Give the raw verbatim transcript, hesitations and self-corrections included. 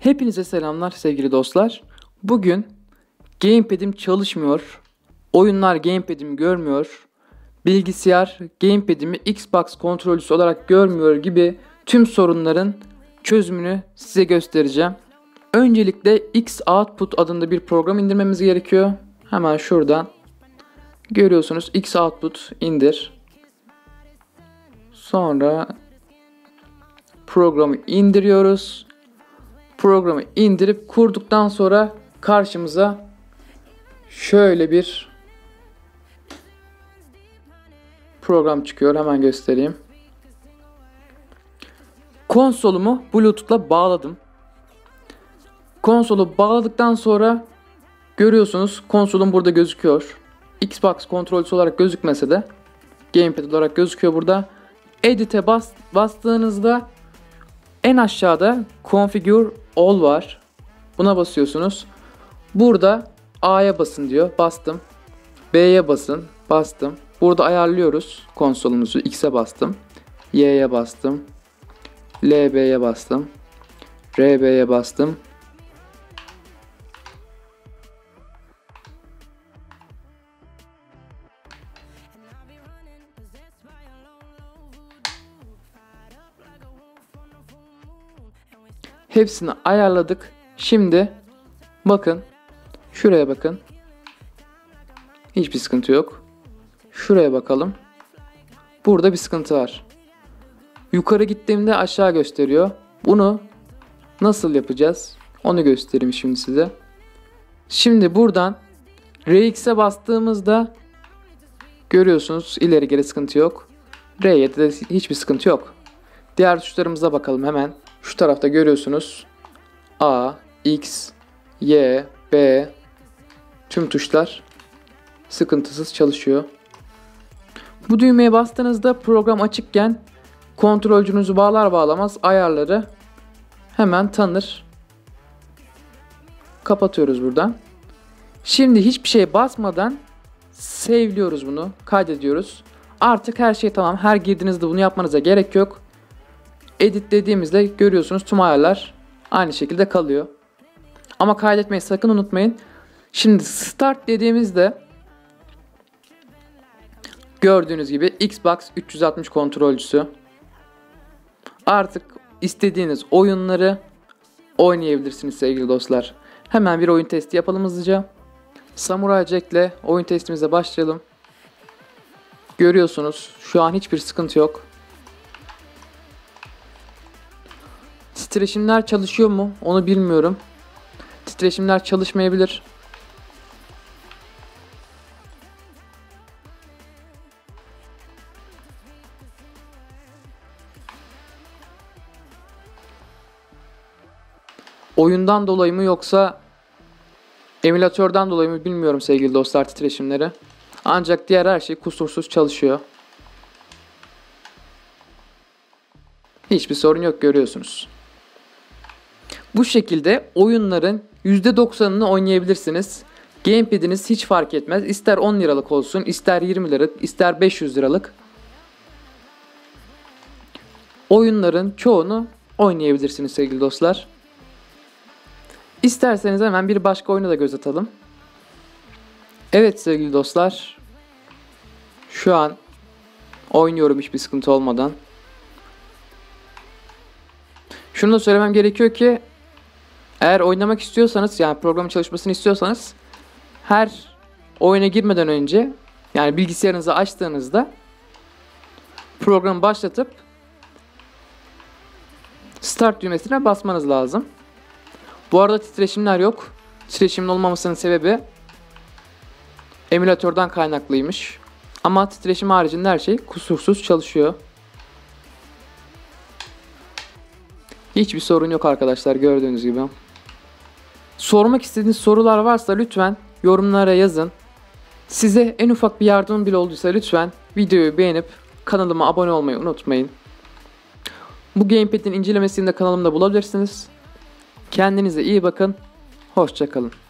Hepinize selamlar sevgili dostlar. Bugün gamepad'im çalışmıyor. Oyunlar gamepad'imi görmüyor. Bilgisayar gamepad'imi Xbox kontrolcüsü olarak görmüyor gibi tüm sorunların çözümünü size göstereceğim. Öncelikle Xoutput adında bir program indirmemiz gerekiyor. Hemen şuradan görüyorsunuz, Xoutput indir. Sonra programı indiriyoruz. Programı indirip kurduktan sonra karşımıza şöyle bir program çıkıyor. Hemen göstereyim. Konsolumu Bluetooth'la bağladım. Konsolu bağladıktan sonra görüyorsunuz, konsolum burada gözüküyor. Xbox kontrolcüsü olarak gözükmese de gamepad olarak gözüküyor burada. Edit'e bas, bastığınızda en aşağıda Configure All var. Buna basıyorsunuz. Burada A'ya basın diyor. Bastım. B'ye basın. Bastım. Burada ayarlıyoruz konsolumuzu. X'e bastım. Y'ye bastım. L B'ye bastım. R B'ye bastım. Hepsini ayarladık. Şimdi bakın. Şuraya bakın. Hiçbir sıkıntı yok. Şuraya bakalım. Burada bir sıkıntı var. Yukarı gittiğimde aşağı gösteriyor. Bunu nasıl yapacağız? Onu göstereyim şimdi size. Şimdi buradan R X'e bastığımızda görüyorsunuz, ileri geri sıkıntı yok. R Y'de de hiçbir sıkıntı yok. Diğer tuşlarımıza bakalım hemen. Şu tarafta görüyorsunuz. A, X, Y, B tüm tuşlar sıkıntısız çalışıyor. Bu düğmeye bastığınızda program açıkken kontrolcünüzü bağlar bağlamaz ayarları hemen tanır. Kapatıyoruz buradan. Şimdi hiçbir şeye basmadan save'liyoruz bunu. Kaydediyoruz. Artık her şey tamam. Her girdiğinizde bunu yapmanıza gerek yok. Edit dediğimizde görüyorsunuz tüm ayarlar aynı şekilde kalıyor. Ama kaydetmeyi sakın unutmayın. Şimdi start dediğimizde gördüğünüz gibi Xbox üç yüz altmış kontrolcüsü. Artık istediğiniz oyunları oynayabilirsiniz sevgili dostlar. Hemen bir oyun testi yapalım hızlıca. Samurai Jack ile oyun testimize başlayalım. Görüyorsunuz şu an hiçbir sıkıntı yok. Titreşimler çalışıyor mu? Onu bilmiyorum. Titreşimler çalışmayabilir. Oyundan dolayı mı yoksa emülatörden dolayı mı bilmiyorum sevgili dostlar titreşimleri. Ancak diğer her şey kusursuz çalışıyor. Hiçbir sorun yok, görüyorsunuz. Bu şekilde oyunların yüzde doksanını oynayabilirsiniz. Gamepad'iniz hiç fark etmez. İster on liralık olsun, ister yirmi liralık, ister beş yüz liralık. Oyunların çoğunu oynayabilirsiniz sevgili dostlar. İsterseniz hemen bir başka oyuna da göz atalım. Evet sevgili dostlar. Şu an oynuyorum hiçbir sıkıntı olmadan. Şunu da söylemem gerekiyor ki eğer oynamak istiyorsanız, yani programın çalışmasını istiyorsanız her oyuna girmeden önce, yani bilgisayarınızı açtığınızda programı başlatıp start düğmesine basmanız lazım. Bu arada titreşimler yok. Titreşimin olmamasının sebebi emülatörden kaynaklıymış. Ama titreşim haricinde her şey kusursuz çalışıyor. Hiçbir sorun yok arkadaşlar, gördüğünüz gibi. Sormak istediğiniz sorular varsa lütfen yorumlara yazın. Size en ufak bir yardım bile olduysa lütfen videoyu beğenip kanalıma abone olmayı unutmayın. Bu gamepad'in incelemesini de kanalımda bulabilirsiniz. Kendinize iyi bakın. Hoşça kalın.